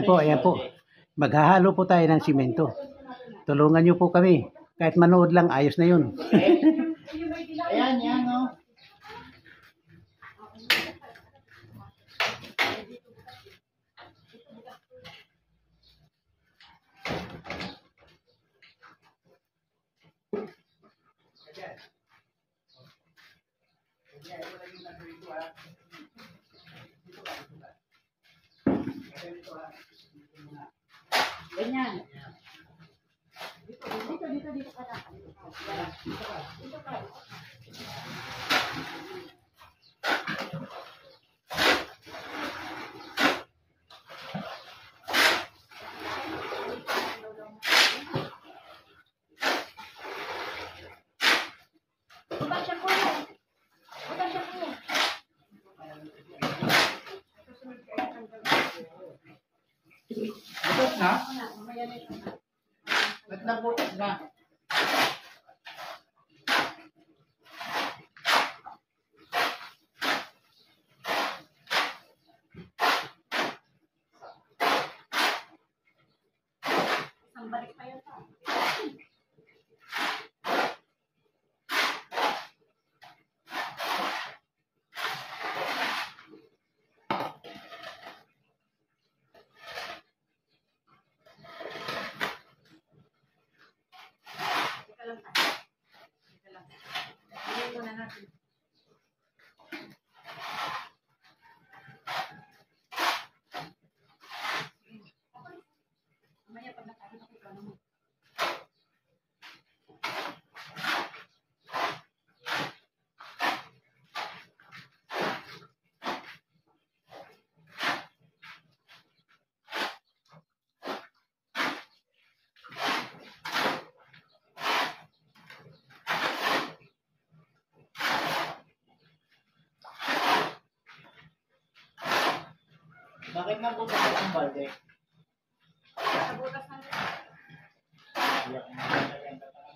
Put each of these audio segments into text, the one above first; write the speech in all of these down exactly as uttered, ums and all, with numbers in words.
po, ayan po. Maghahalo po tayo ng simento. Tulungan niyo po kami. Kahit manood lang, ayos na yun. Ayan, yan, no? Ganyan. Dito, dito, dito, dito ka na. Dito ka. Butas siya ko. Butas siya ko. Butas na? Ba't nabutas na? Isang balik pa yun. Bakit nabutas ang balde? Nabutas na rin. Iyak na rin.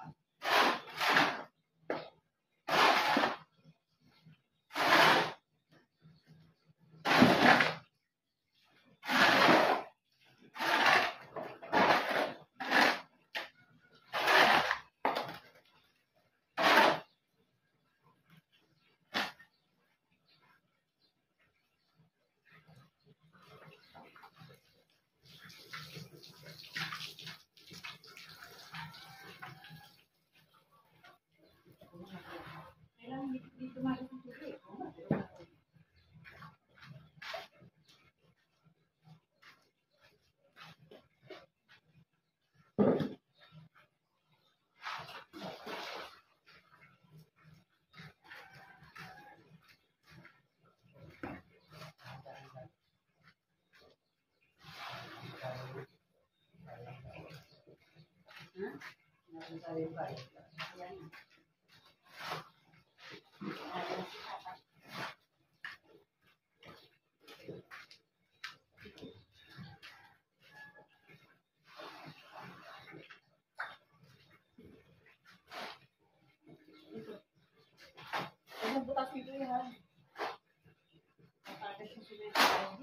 Ano butas dito yan? Patagas yung simento.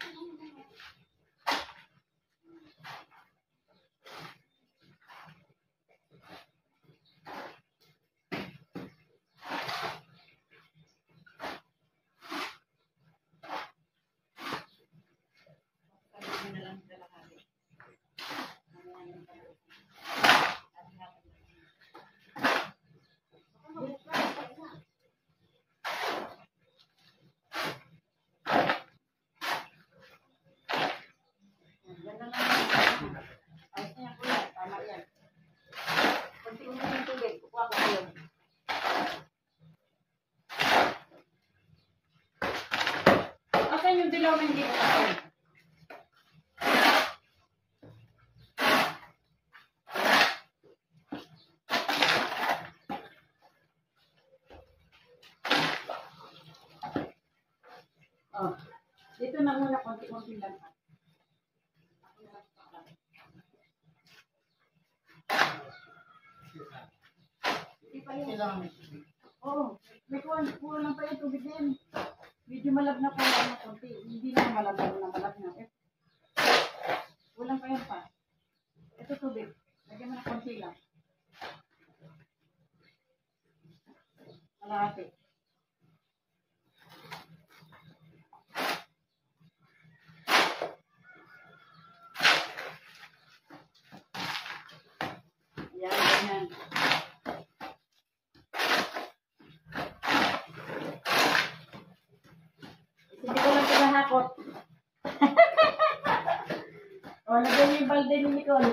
Asan yung dilaw na hindi ko kasi? Oh, dito na muna konti-konti lang. Hindi pa yun. Oo, may kuha lang pa yung tubig din. Medyo malab na po lang na konti. Hindi na malab na malab na. Kulang pa yan pa. Ito tubig. Lagyan mo na konti lang. Malaki. Yan, ganyan. Hindi ko lang pinahakot. O, lagyan niyo yung balde ni Nicole.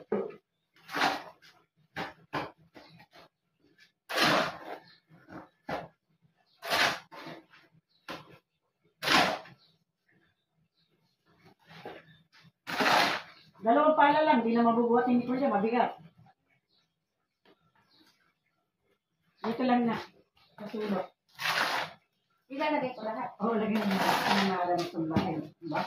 Dalawang pala lang, di na mabubuhatin ni Nicole siya, mabigat. Dito lang na. Kasulok. Ilalagay ko lahat. Oo, oh, lagyan mo na. Ang maalam itong bahay. Diba?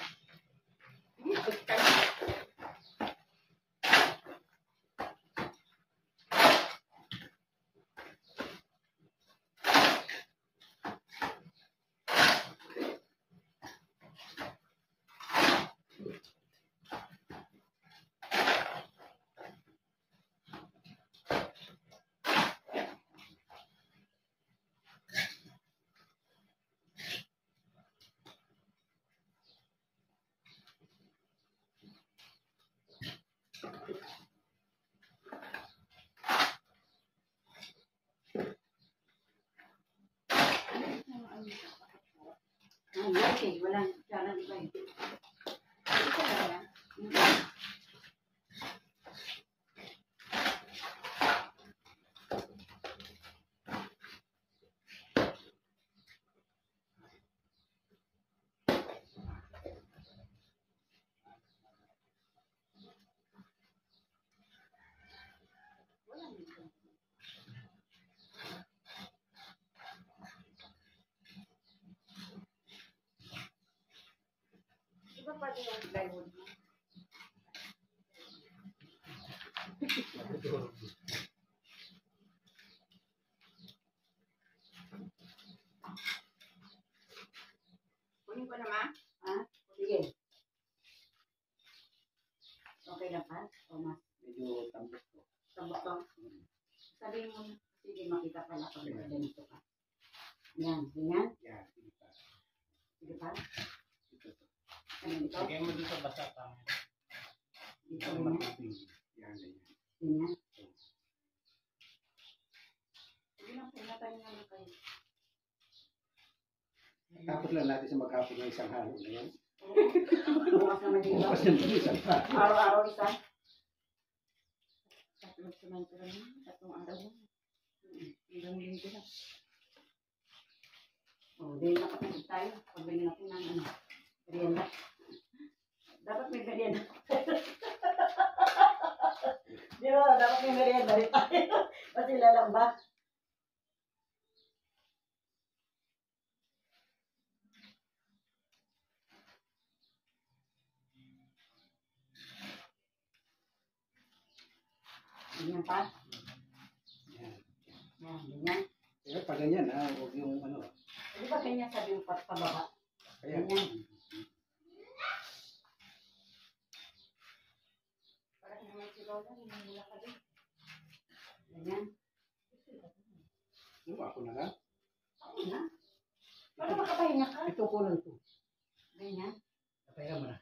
Ay, okay. Walang tsara di ba eh. Ito na yan. Iba pa din yung plywood mo. Kunin ko na, ma? Ha? Sige. Okay na pa? O mas Medyo tambok ko. tambok to? Sabihin mo, sige makita pala pag ganito ka. Yan, ganyan. Yan, sige pa. Sige pa. Ito to. Ano dito? Lagay mo dito basta pa. Dito Yan, ganyan. matubig. Yan, ganyan. Ganyan. Sige lang, pinatay nga lang kayo. Tapos lang natin sa maghapon ng isang halo na yan. Bukas naman dito. Bukas naman isang halo. Araw-araw isa. Tatlong semento lang yun. Tatlong araw yun. Hanggang linggo na. O, di nakatulog tayo. Pagbili natin ng ano. Merienda. Dapat may merienda. Di ba? Dapat may merienda rin tayo. Kasi lalamba. Ganyan pa. Yan. Yan, ganyan. Pero pag ganyan ha, huwag yung ano. Di ba ganyan sabi yung pat pababa? Kaya, Ganyan. Parang naman si Lola, hinumula ka din. Ganyan. ano, ako na lang. Ako na. Para makapahinga ka. Ito ko lang to. Ganyan. Kaya mo na.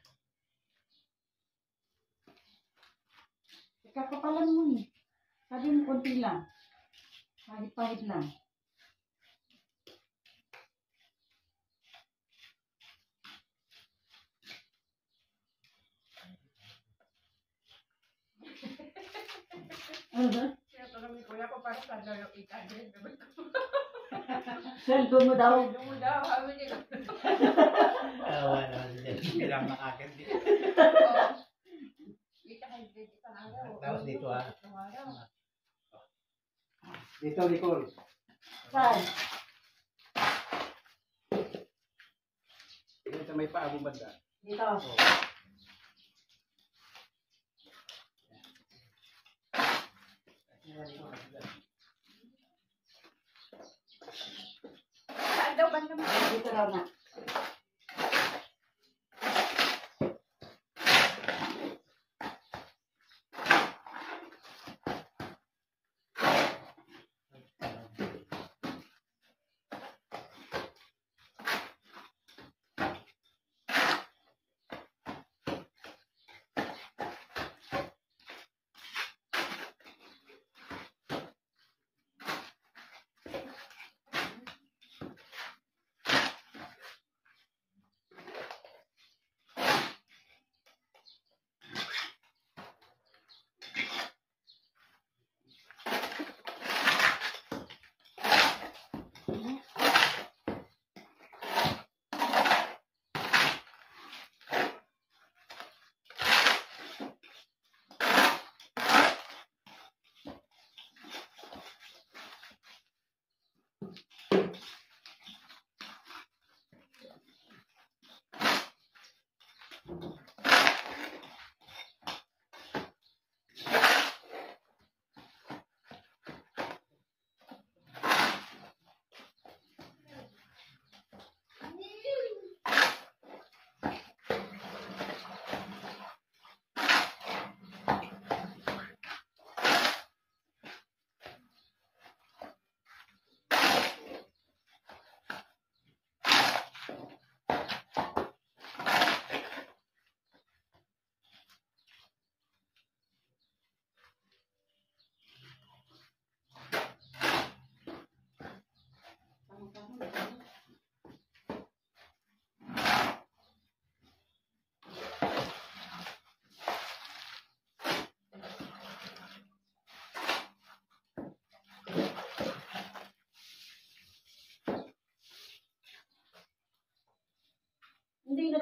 Kakapalan mo eh. Sabi mo konti lang. Pahit-pahit lang. Uh-huh. Kaya parang may kuya ko parang sa daw yung eight hundred. Sweldo mo daw. Yung mo daw, hawi niya. Awa naman din. Kailangan makakin din. Oo. eight hundred isang araw. Tapos dito, ah. Isang araw. Dito, Nicole. Saan? Dito may paabong banda. Dito. Oh. Saan daw ba naman? Dito raw na.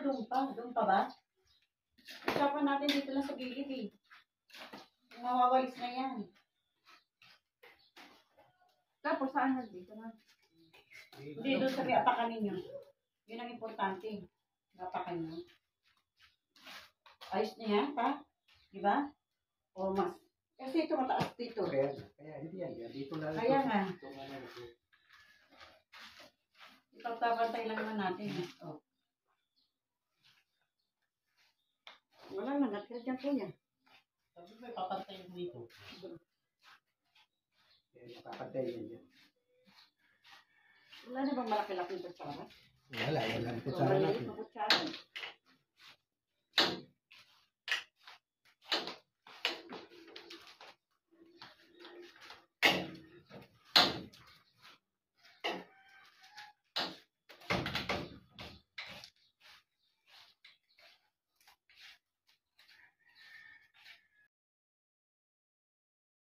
doon pa. Doon pa ba? Usapan natin dito lang sa gilid eh. Kung mawawalis na yan. Tapos saan na dito na? Hindi, doon sa may apakan ninyo. Yun ang importante. Apakan nyo. Ayos na yan, pa? Diba? O mas. Kasi ito mataas dito. Kaya, kaya hindi yan. yan. Dito lang. Kaya nga. Ito nga lang ito. Ipagpapantay lang naman natin. Eh. Oh. Wala na, natira dyan po yan. Sabi mo, papantay mo dito. Kaya papantay yan dyan. Wala na bang malaki-laki kutsara? Wala, wala. Ito So, sa maliit natin. na kutsara.